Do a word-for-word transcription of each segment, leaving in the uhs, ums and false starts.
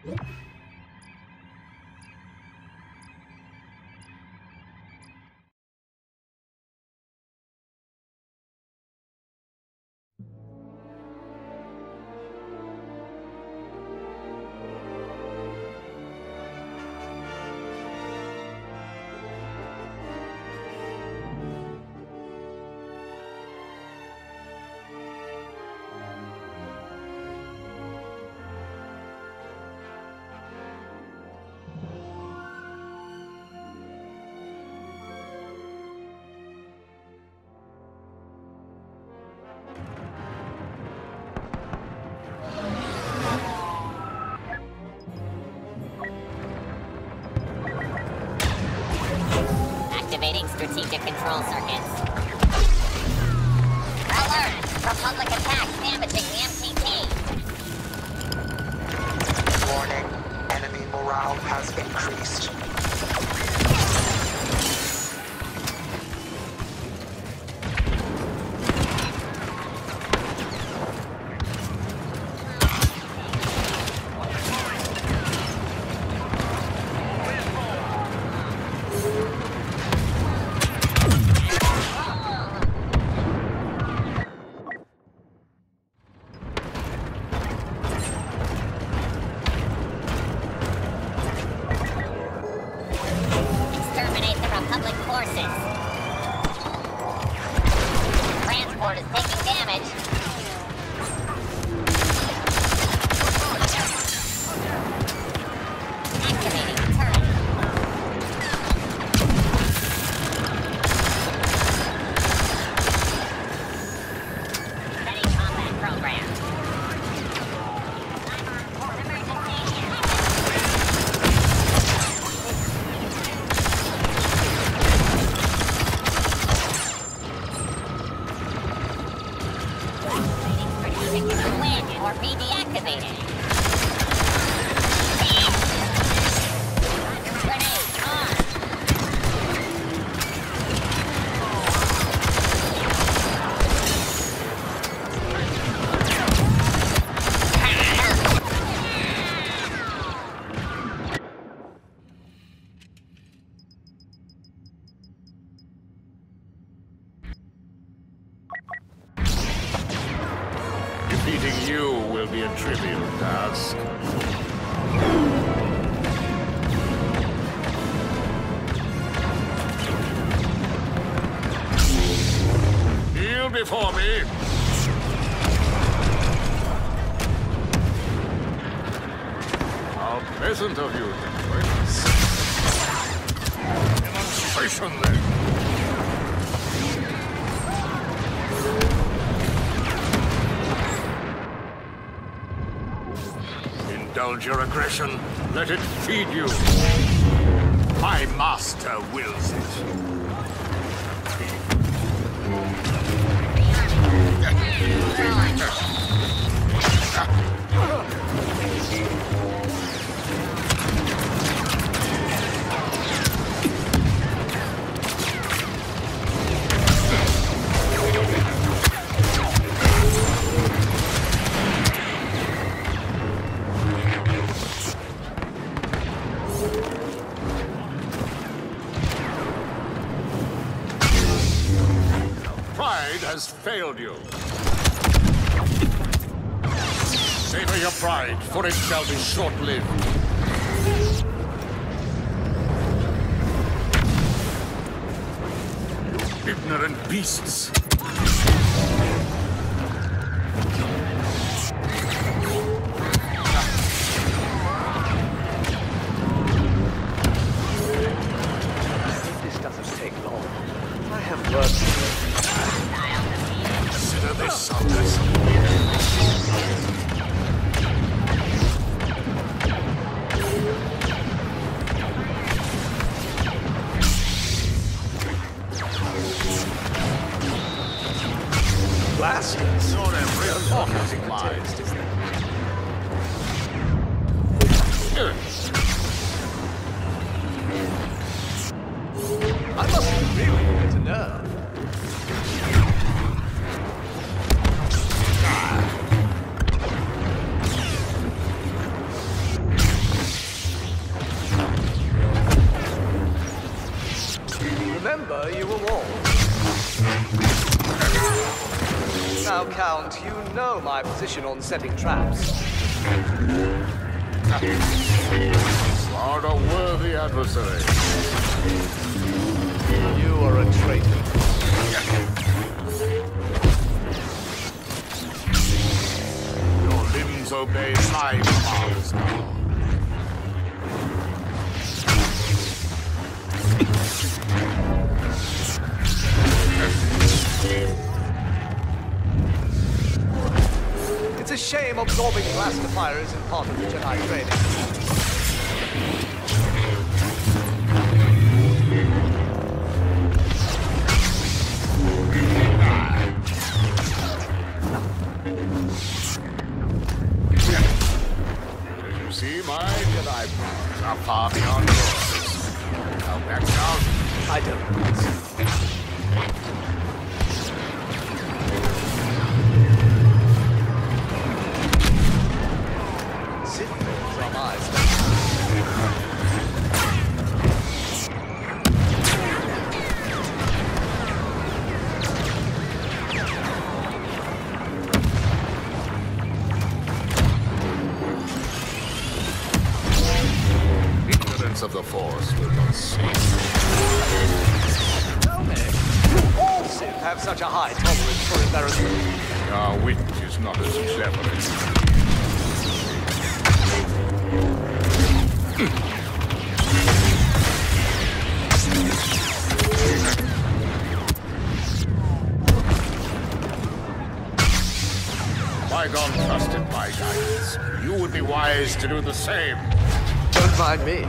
Activating strategic control circuits. Alert! Republic attack damaging the M T T. Warning. Enemy morale has increased. Transport is taking damage. Activating turret. Ready combat program. Win or be deactivated. Grenade on. Defeating you will be a trivial task. Kneel before me. How pleasant of you to join us. Demonstration then. Indulge your aggression. Let it feed you. My master wills it. Pride has failed you. Savor your pride, for it shall be short-lived. You ignorant beasts. This doesn't take long. I have worked. Consider this Saunders. Now, Count, you know my position on setting traps. You are a worthy adversary. You are a traitor. Your limbs obey my commands now. It's a shame absorbing blaster fire isn't part of the Jedi training. You see, my Jedi powers are far beyond yours. Now back down. I don't. Ignorance of the Force will not cease. Tell me, you all Sith have such a high tolerance for embarrassment. Our wit is not as clever as you. Qui-Gon trusted my guidance. You would be wise to do the same. Don't mind me.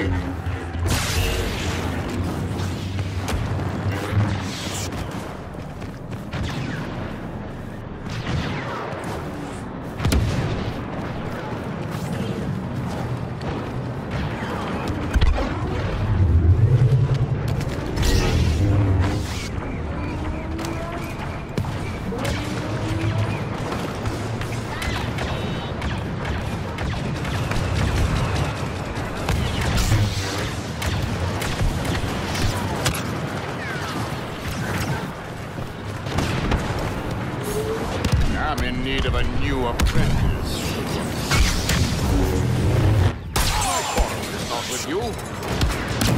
I'm in need of a new apprentice. My quarrel is not with you.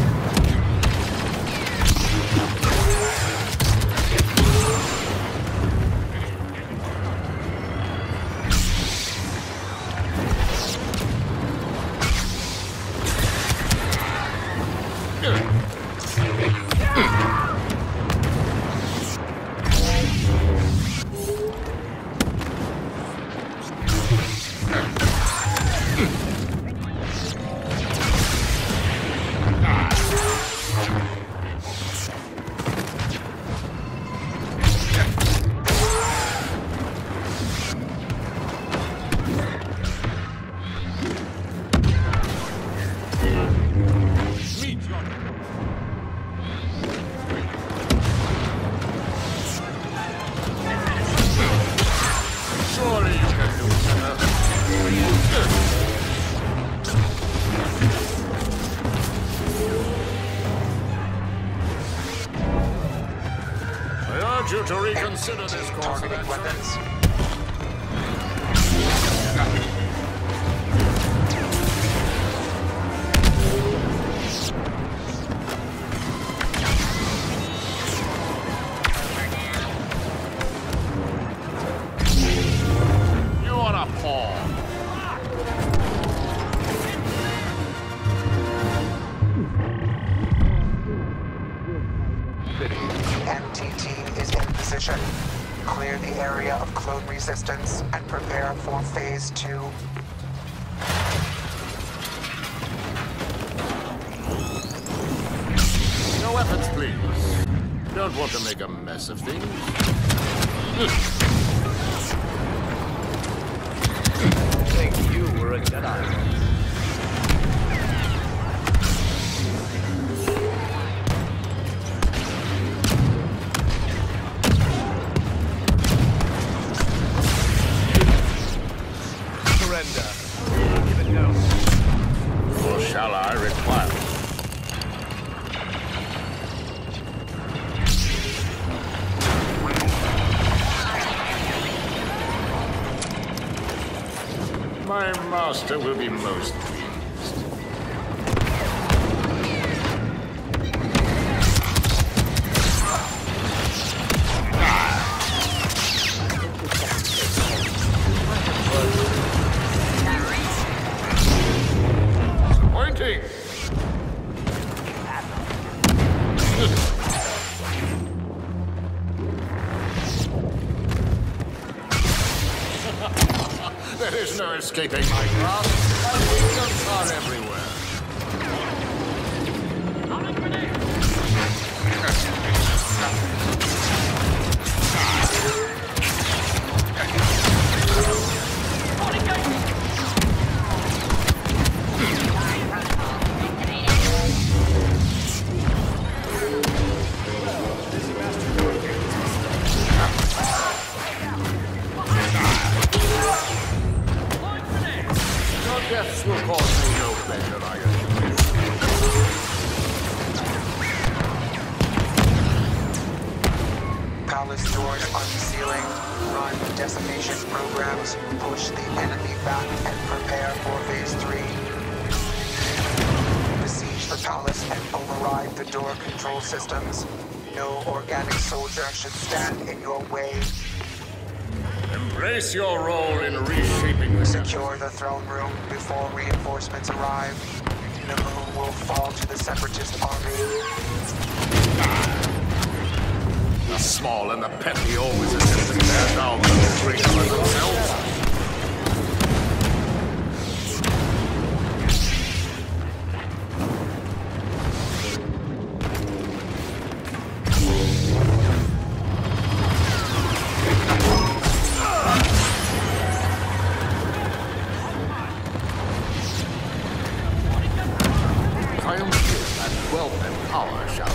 Surely you can do better. I urge you to reconsider this course of action. You are a pawn. M T T is in position. Clear the area of clone resistance and prepare for phase two. No weapons, please. Don't want to make a mess of things. Think you were a Jedi. Surrender. Give it go. Or shall I require it? My master will be most pleased. Disappointing. There is no escaping my grasp. My wings are everywhere. Deaths will cause me no pleasure, I assure you. Palace doors unsealing, run decimation programs, push the enemy back, and prepare for phase three. Besiege the palace and override the door control systems. No organic soldier should stand in your way. Embrace your role in reshaping the Secure the throne room before reinforcements arrive. The moon will fall to the separatist army. The small and the petty always attempt to tear down the great for themselves. Wealth and power shall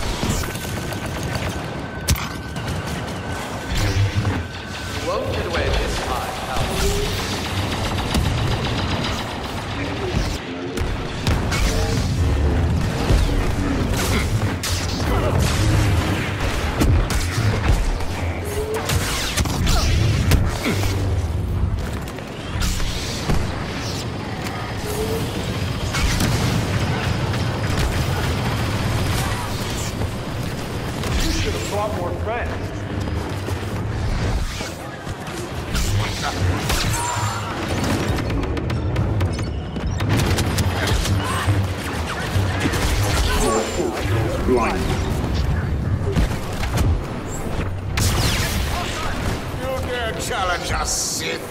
You won't get away this time, pal. Brought more friends. Blind. You dare challenge us, Sith?